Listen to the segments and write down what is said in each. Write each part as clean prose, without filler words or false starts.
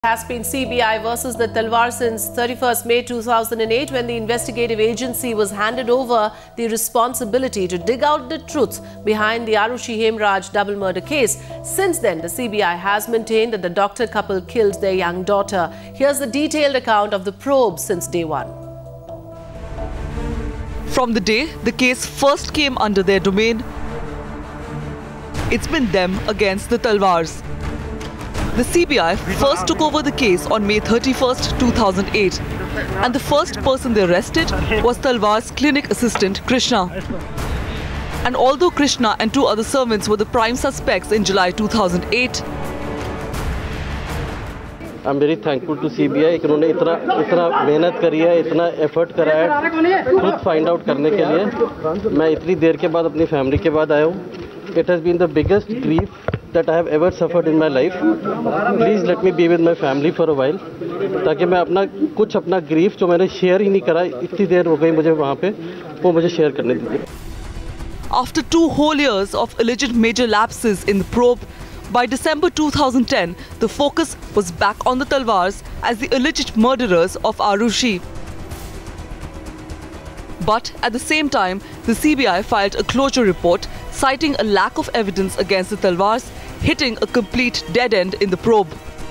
Has been CBI versus the Talwar since 31st May 2008 when the investigative agency was handed over the responsibility to dig out the truth behind the Arushi Hemraj double murder case. Since then, the CBI has maintained that the doctor couple killed their young daughter. Here's the detailed account of the probe since day one. From the day the case first came under their domain, it's been them against the Talwars. The CBI first took over the case on May 31st, 2008, and the first person they arrested was Talwar's clinic assistant Krishna. And although Krishna and two other servants were the prime suspects in July 2008, I'm very thankful to CBI कि उन्होंने इतना मेहनत करी है, इतना effort करा है खुद फाइंड आउट करने के लिए। मैं इतनी देर के बाद अपनी फैमिली के बाद आया हूँ। It has been the biggest grief that I have ever suffered in my life. Please let me be with my family for a while, ताकि मैं अपना grief जो मैंने शेयर ही नहीं करा, इतनी देर हो गई मुझे वहाँ पे, वो मुझे शेयर करने दीजिए। After 2 whole years of alleged major lapses in the probe, by December 2010, the focus was back on the Talwars as the alleged murderers of Arushi. But at the same time, the CBI filed a closure report citing a lack of evidence against the Talwars, hitting a complete dead end in the probe.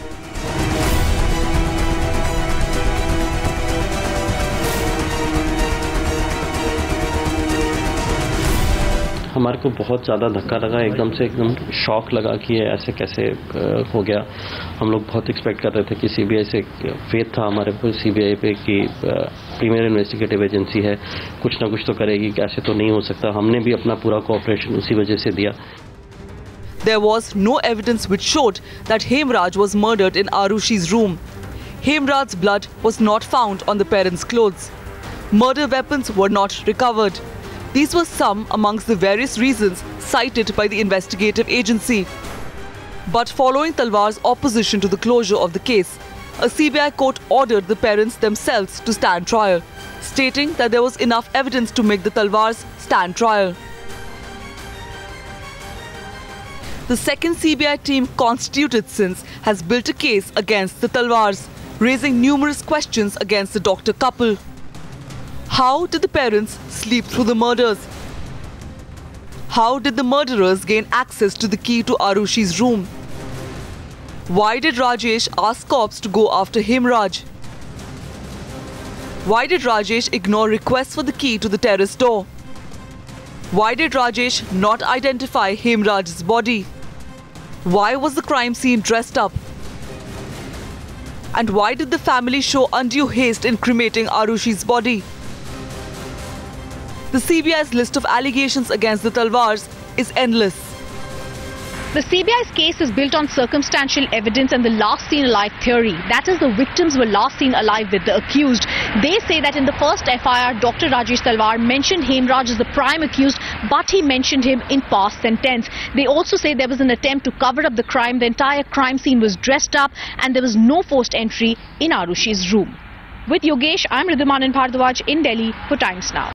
हमारे को बहुत ज़्यादा धक्का लगा, एकदम shock लगा कि ये ऐसे कैसे हो गया। हम लोग बहुत एक्सपेक्ट कर रहे थे कि सीबीआई से फेथ था हमारे को सीबीआई पे कि प्रीमियर इन्वेस्टिगेटिव एजेंसी है, कुछ ना कुछ तो करेगी, ऐसे तो नहीं हो सकता। हमने भी अपना पूरा कोऑपरेशन उसी वजह से दिया। There was no evidence which showed that Hemraj was murdered in Arushi's room. Hemraj's blood was not found on the parents' clothes. Murder weapons were not recovered. These were some amongst the various reasons cited by the investigative agency. But following Talwar's opposition to the closure of the case, a CBI court ordered the parents themselves to stand trial, stating that there was enough evidence to make the Talwars stand trial. The second CBI team constituted since has built a case against the Talwars, raising numerous questions against the doctor couple. How did the parents sleep through the murders? How did the murderers gain access to the key to Arushi's room? Why did Rajesh ask cops to go after Hemraj? Why did Rajesh ignore requests for the key to the terrace door? Why did Rajesh not identify Hemraj's body? Why was the crime scene dressed up? And why did the family show undue haste in cremating Arushi's body? The CBI's list of allegations against the Talwars is endless. The CBI's case is built on circumstantial evidence and the last seen alive theory. That is, the victims were last seen alive with the accused. They say that in the first FIR, Dr. Rajesh Talwar mentioned Hemraj as the prime accused, but he mentioned him in past tense. They also say there was an attempt to cover up the crime. The entire crime scene was dressed up and there was no forced entry in Arushi's room. With Yogesh, I'm Ridhumanan Bhardwaj in Delhi for Times Now.